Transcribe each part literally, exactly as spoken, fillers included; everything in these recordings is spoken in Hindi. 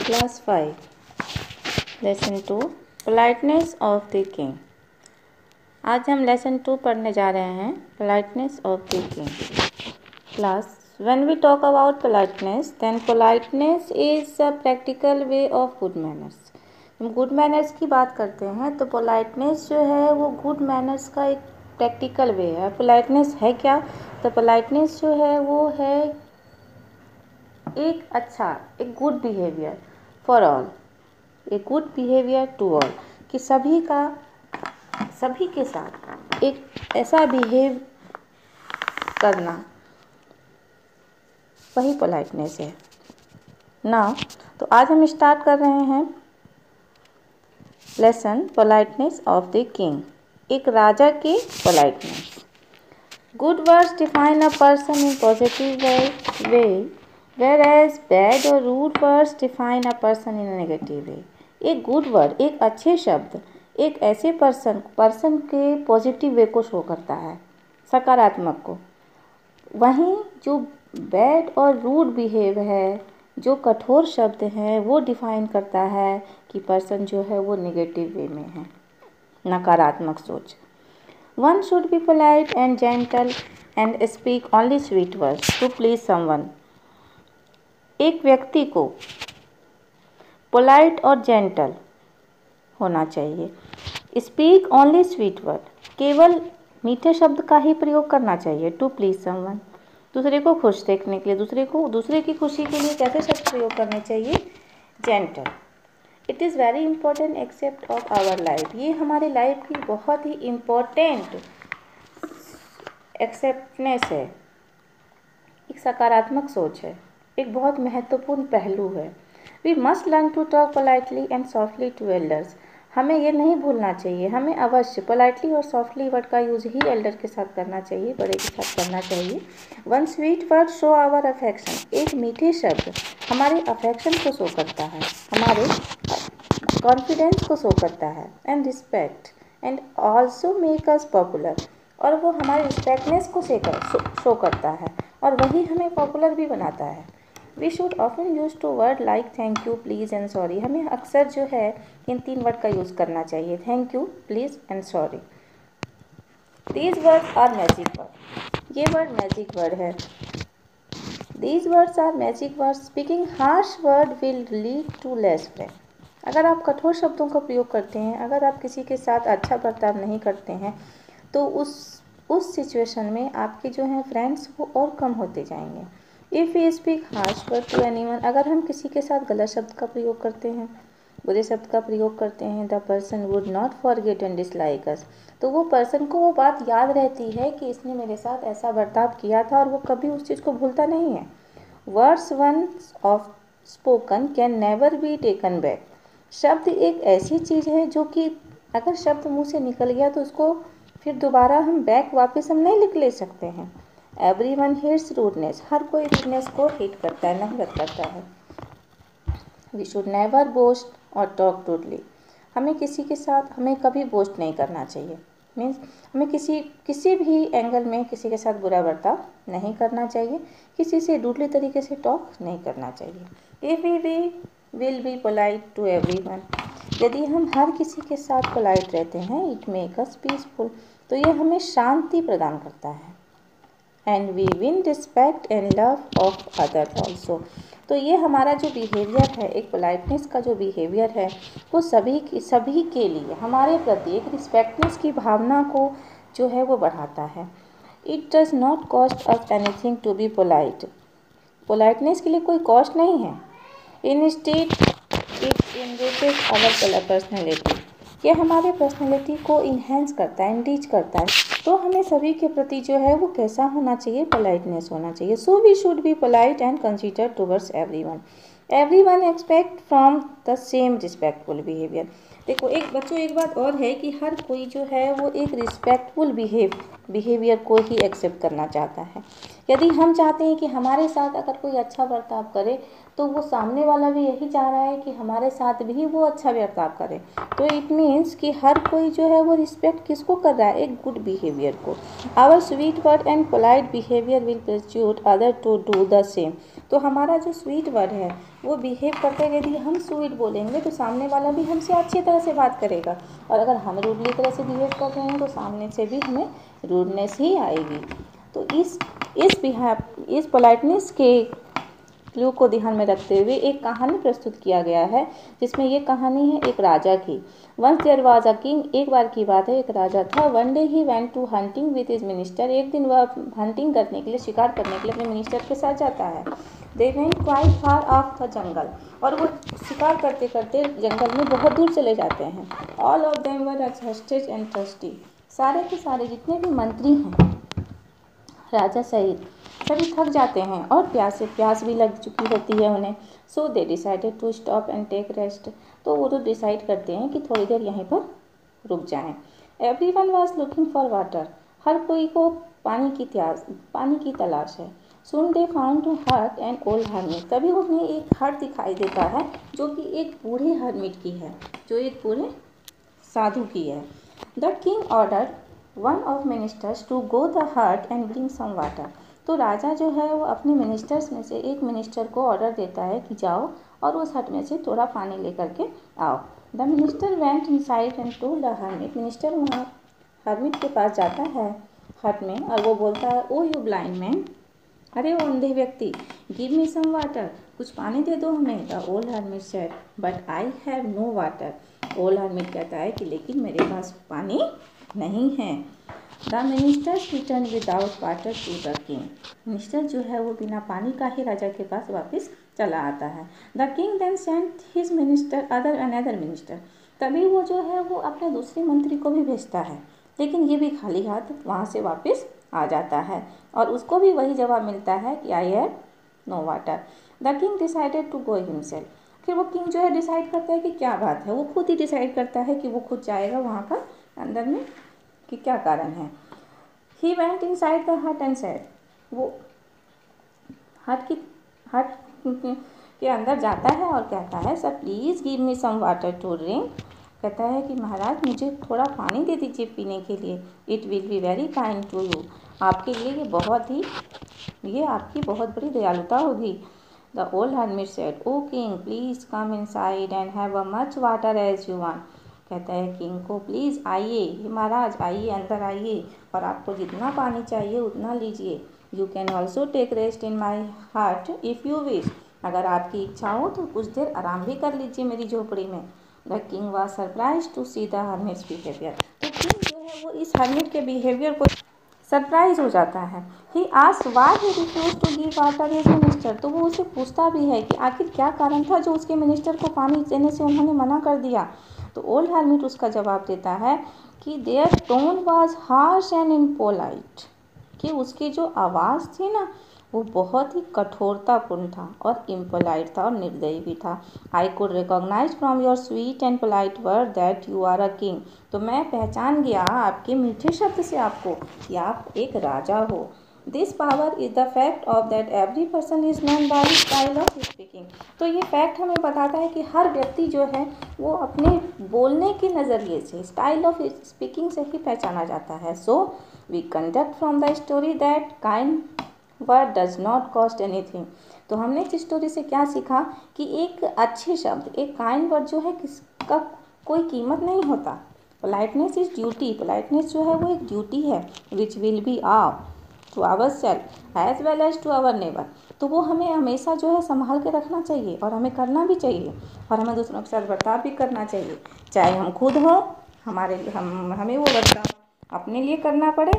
Class five, Lesson two, Politeness of the King. आज हम Lesson two पढ़ने जा रहे हैं, Politeness of the King. Class, when we talk about politeness, then politeness is a practical way of good manners. हम good manners की बात करते हैं तो politeness जो है वो good manners का एक practical way है. politeness है क्या? तो politeness जो है वो है एक अच्छा, एक गुड बिहेवियर फॉर ऑल, एक गुड बिहेवियर टू ऑल, कि सभी का सभी के साथ एक ऐसा बिहेव करना, वही पोलाइटनेस है ना. तो आज हम स्टार्ट कर रहे हैं lesson politeness of the king, एक राजा की politeness. Good words define a person in positive way whereas bad or rude words define a person in a negative way. एक गुड वर्ड, एक अच्छे शब्द एक ऐसे पर्सन पर्सन के पॉजिटिव वे को शो करता है, सकारात्मक को. वहीं जो बैड और रूड बिहेव है, जो कठोर शब्द हैं, वो डिफाइन करता है कि पर्सन जो है वो नेगेटिव वे में है, नकारात्मक सोच. One should be polite and gentle and speak only sweet words to please someone. एक व्यक्ति को पोलाइट और जेंटल होना चाहिए. स्पीक ओनली स्वीट वर्ड, केवल मीठे शब्द का ही प्रयोग करना चाहिए. टू प्लीज समवन, दूसरे को खुश देखने के लिए, दूसरे को दूसरे की खुशी के लिए कैसे शब्द प्रयोग करने चाहिए? Gentle. It is very important aspect of our life, ये हमारे लाइफ की बहुत ही इम्पोर्टेंट एक्सेप्टनेस है, एक सकारात्मक सोच है, एक बहुत महत्वपूर्ण पहलू है. We must learn to talk politely and softly to elders. हमें ये नहीं भूलना चाहिए, हमें अवश्य पोलाइटली और सॉफ्टली वर्ड का यूज़ ही एल्डर के साथ करना चाहिए, बड़े के साथ करना चाहिए. One sweet word show our affection, एक मीठे शब्द हमारे अफेक्शन को शो करता है, हमारे कॉन्फिडेंस को शो करता है. And respect and also make us popular, और वो हमारे रिस्पेक्टनेस को शो करता है और वही हमें पॉपुलर भी बनाता है. We should often use two word like thank you, please and sorry. हमें अक्सर जो है इन तीन वर्ड का यूज़ करना चाहिए, thank you, please and sorry. These words are magic word, ये वर्ड मैजिक वर्ड है. These words are magic word. Speaking harsh word will lead to less friend. अगर आप कठोर शब्दों का प्रयोग करते हैं, अगर आप किसी के साथ अच्छा बर्ताव नहीं करते हैं, तो उस उस सिचुएशन में आपके जो हैं फ्रेंड्स वो और कम होते जाएंगे. If we speak harsh word to anyone, अगर हम किसी के साथ गलत शब्द का प्रयोग करते हैं, बुरे शब्द का प्रयोग करते हैं, the person would not forget and dislike us, तो वो पर्सन को वो बात याद रहती है कि इसने मेरे साथ ऐसा बर्ताव किया था और वो कभी उस चीज़ को भूलता नहीं है. Words once of spoken can never be taken back. शब्द एक ऐसी चीज़ है जो कि अगर शब्द मुँह से निकल गया तो उसको फिर दोबारा हम बैक वापस हम नहीं लिख ले सकते हैं. एवरी वन हेट्स रूडनेस, हर कोई रूडनेस को हेट करता है, नफरत करता है. वी शुड नेवर बोस्ट और टॉक रूडली. हमें किसी के साथ हमें कभी बोस्ट नहीं करना चाहिए. मीन्स हमें किसी किसी भी एंगल में किसी के साथ बुरा बर्ताव नहीं करना चाहिए, किसी से रूडली तरीके से टॉक नहीं करना चाहिए. If we we will be polite to every one, यदि हम हर किसी के साथ पोलाइट रहते हैं, इट मेक अस पीसफुल, तो ये हमें शांति प्रदान करता है. And we win respect and love of other also, तो ये हमारा जो बिहेवियर है, एक पोलाइटनेस का जो बिहेवियर है, वो सभी की सभी के लिए हमारे प्रति एक रिस्पेक्टनेस की भावना को जो है वो बढ़ाता है. It does not cost us anything to be polite. Politeness के लिए कोई कॉस्ट नहीं है. Instead it enriches our personality, ये हमारे पर्सनैलिटी को इन्हेंस करता है, एनरिच करता है. तो हमें सभी के प्रति जो है वो कैसा होना चाहिए? पोलाइटनेस होना चाहिए. So we should be polite and consider towards every one. Every one expect from the same respectful behaviour. देखो एक बच्चों एक बात और है कि हर कोई जो है वो एक रिस्पेक्टफुल बिहेव बिहेवियर को ही एक्सेप्ट करना चाहता है. यदि हम चाहते हैं कि हमारे साथ अगर कोई अच्छा बर्ताव करे, तो वो सामने वाला भी यही चाह रहा है कि हमारे साथ भी वो अच्छा बर्ताव करे. तो इट मीन्स कि हर कोई जो है वो रिस्पेक्ट किसको कर रहा है? एक गुड बिहेवियर को. Our sweet word and polite behaviour will pursuit other to do the same. तो हमारा जो स्वीट वर्ड है वो बिहेव करते हैं, यदि हम स्वीट बोलेंगे तो सामने वाला भी हमसे अच्छी तरह से बात करेगा, और अगर हम रूडली तरह से बिहेव कर रहे हैं तो सामने से भी हमें रूडनेस ही आएगी। तो इस इस बिहेव इस पोलाइटनेस के क्लू को ध्यान में रखते हुए एक कहानी प्रस्तुत किया गया है, जिसमें ये कहानी है एक राजा की। Once there was a king, एक बार की बात है एक राजा था। One day he went to hunting with his minister, एक दिन वह हंटिंग करने के लिए, शिकार करने के लिए अपने मिनिस्टर के साथ जाता है। They went quite far off the jungle, और वो शिकार करते करते जंगल में बहुत दूर चले जाते हैं। All of them were exhausted and thirsty, सारे के सारे जितने भी मंत्री हैं राजा सहित सभी थक जाते हैं और प्यास से प्यास भी लग चुकी होती है उन्हें। So they decided to stop and take rest, तो वो लोग डिसाइड करते हैं कि थोड़ी देर यहीं पर रुक जाएं। Every one was looking for water, हर कोई को पानी की प्यास पानी की तलाश है। Soon they found to hut and old hermit, तभी उन्हें एक हट दिखाई देता है जो कि एक बूढ़े हर्मिट की है, जो एक बूढ़े साधु की है। The king order one of ministers to go the hut and bring some water, तो राजा जो है वो अपने मिनिस्टर्स में से एक मिनिस्टर को ऑर्डर देता है कि जाओ और उस हट में से थोड़ा पानी लेकर के आओ। The minister went inside and told the hermit, minister वहाँ हर्मिट के पास जाता है हट में और वो बोलता है, ओ यू ब्लाइंड मैन, अरे वो अंधे व्यक्ति, गिव मी सम वाटर, कुछ पानी दे दो हमें। The old hermit said, but I have no water, old hermit कहता है कि लेकिन मेरे पास पानी नहीं है। The ministers return without water to the king, minister जो है वो बिना पानी का ही राजा के पास वापस चला आता है। The king then sent his minister other another minister, तभी वो जो है वो अपने दूसरे मंत्री को भी भेजता है, लेकिन ये भी खाली हाथ वहाँ से वापस आ जाता है और उसको भी वही जवाब मिलता है कि I have no water. The king decided to go himself, फिर वो किंग जो है डिसाइड करता है कि क्या बात है, वो खुद ही डिसाइड करता है कि वो खुद जाएगा वहाँ पर अंदर में कि क्या कारण है। He went inside the hut and said, वो हट की हट के अंदर जाता है और कहता है, sir please give me some water to drink, कहता है कि महाराज मुझे थोड़ा पानी दे दीजिए पीने के लिए। It will be very kind to you, आपके लिए ये बहुत ही ये आपकी बहुत बड़ी दयालुता होगी। The old hermit said, O king please come inside and have a much water as you want, कहता है किंग को, प्लीज़ आइए महाराज, आइए अंदर आइए और आपको जितना पानी चाहिए उतना लीजिए। You can also take rest in my hut if you wish, अगर आपकी इच्छा हो तो कुछ देर आराम भी कर लीजिए मेरी झोपड़ी में। The king was surprise to see the hermit's behaviour, तो किंग जो है वो इस हर्मिट के बिहेवियर को सरप्राइज हो जाता है। He asked why he refuse to give water his minister, तो वो उसे पूछता भी है कि आखिर क्या कारण था जो उसके मिनिस्टर को पानी देने से उन्होंने मना कर दिया। तो ओल्ड हर्मिट उसका जवाब देता है कि their tone was harsh and impolite, कि उसकी जो आवाज़ थी ना वो बहुत ही कठोरतापूर्ण था और इम्पोलाइट था और निर्दयी भी था। I could recognise from your sweet and polite word that you are a king, तो मैं पहचान गया आपके मीठे शब्द से आपको कि आप एक राजा हो। This power is the fact of that every person is known by style of speaking, तो ये फैक्ट हमें बताता है कि हर व्यक्ति जो है वो अपने बोलने के नज़रिए से, स्टाइल ऑफ स्पीकिंग से ही पहचाना जाता है। So we conduct from the story that kind word does not cost anything, तो हमने इस स्टोरी से क्या सीखा कि एक अच्छे शब्द, एक काइंड वर्ड जो है किसका कोई कीमत नहीं होता। पोलाइटनेस इज ड्यूटी, पोलाइटनेस जो है वो एक ड्यूटी है, which will be of to our self as well as to our neighbour, तो वो हमें हमेशा जो है संभाल के रखना चाहिए और हमें करना भी चाहिए और हमें दूसरों के साथ बर्ताव भी करना चाहिए, चाहे हम खुद हों, हमारे हम हमें वो बर्ताव अपने लिए करना पड़े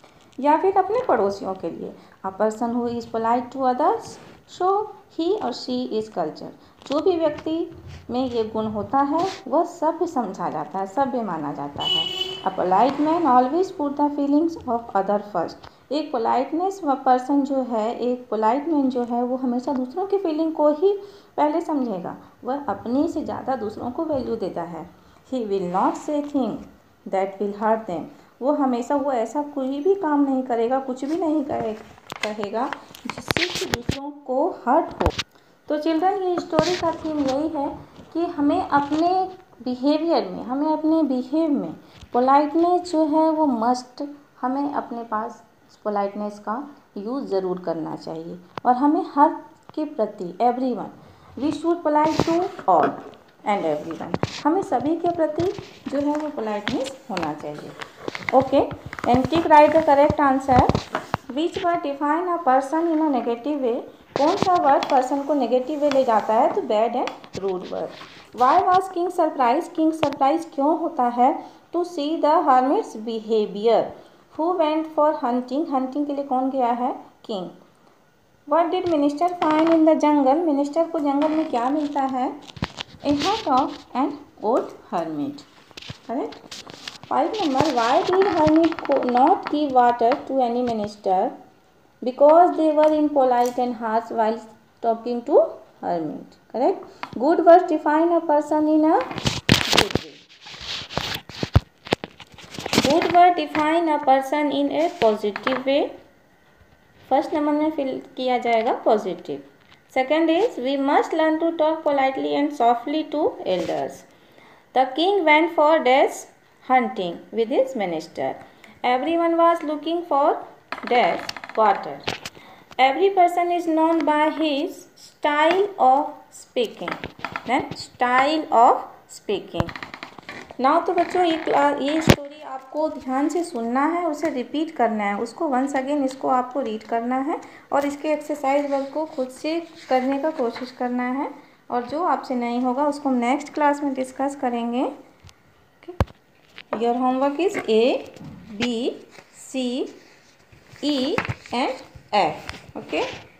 या फिर अपने पड़ोसियों के लिए। A person who is polite to others show he or she is culture, जो भी व्यक्ति में ये गुण होता है वह सभ्य समझा जाता है, सभ्य माना जाता है। A polite man always put the feelings of other first, एक पोलाइटनेस पर्सन जो है, एक पोलाइट मैन जो है वो हमेशा दूसरों की फीलिंग को ही पहले समझेगा, वह अपने से ज़्यादा दूसरों को वैल्यू देता है। He will not say thing that will hurt them, वो हमेशा वो ऐसा कोई भी काम नहीं करेगा, कुछ भी नहीं कहे कहेगा जिससे कि दूसरों को हर्ट हो। तो चिल्ड्रन ये स्टोरी का थीम यही है कि हमें अपने बिहेवियर में, हमें अपने बिहेव में पोलाइटनेस जो है वो मस्ट, हमें अपने पास पोलाइटनेस का यूज़ ज़रूर करना चाहिए और हमें हर के प्रति, everyone, we should polite to all and everyone, हमें सभी के प्रति जो है वो पोलाइटनेस होना चाहिए। Okay, and tick right the correct answer. Which word define a person in a negative way, कौन सा वर्ड पर्सन को नेगेटिव वे ले जाता है? तो bad and rude word. Why was king surprise, king surprise क्यों होता है? To see the hermit's behaviour. Who went for hunting, hunting के लिए कौन गया है? King. What did minister find in the jungle, minister को जंगल में क्या मिलता है? A hut of an old hermit. Correct. Five number, why did hermit not give water to any minister? Because they were impolite and harsh while talking to hermit. Correct. Good words define a person in a good way. Good word define a person in a positive way. First number में फिल किया जाएगा positive. Second is we must learn to talk politely and softly to elders. The king went for dash hunting with his minister. Everyone was looking for dash water. Every person is known by his style of speaking. Then style of speaking. Now तो बच्चों ये क्लास ये स्टोरी आपको ध्यान से सुनना है, उसे रिपीट करना है, उसको वंस अगेन इसको आपको रीड करना है और इसके एक्सरसाइज वर्क को खुद से करने का कोशिश करना है। और जो आपसे नहीं होगा उसको हम नेक्स्ट क्लास में डिस्कस करेंगे। Your homework is A B C E and F. Okay.